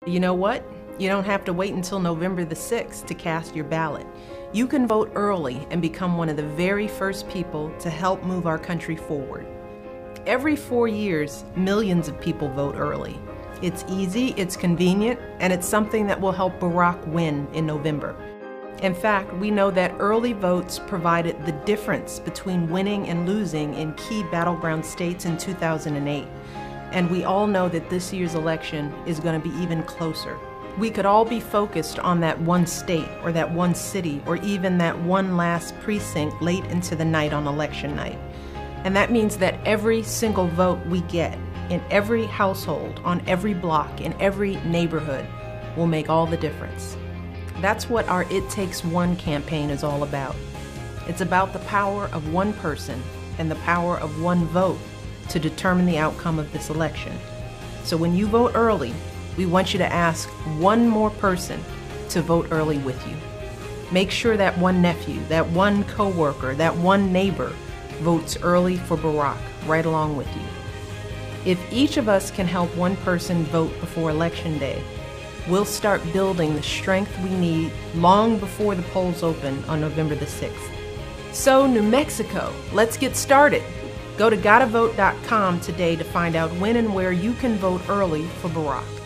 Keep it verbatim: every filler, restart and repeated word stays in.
You know what? You don't have to wait until November the sixth to cast your ballot. You can vote early and become one of the very first people to help move our country forward. Every four years, millions of people vote early. It's easy, it's convenient, and it's something that will help Barack win in November. In fact, we know that early votes provided the difference between winning and losing in key battleground states in two thousand eight. And we all know that this year's election is going to be even closer. We could all be focused on that one state or that one city or even that one last precinct late into the night on election night. And that means that every single vote we get in every household, on every block, in every neighborhood will make all the difference. That's what our It Takes One campaign is all about. It's about the power of one person and the power of one vote to determine the outcome of this election. So when you vote early, we want you to ask one more person to vote early with you. Make sure that one nephew, that one coworker, that one neighbor votes early for Barack right along with you. If each of us can help one person vote before Election Day, we'll start building the strength we need long before the polls open on November the sixth. So, New Mexico, let's get started. Go to gotta vote dot com today to find out when and where you can vote early for Barack.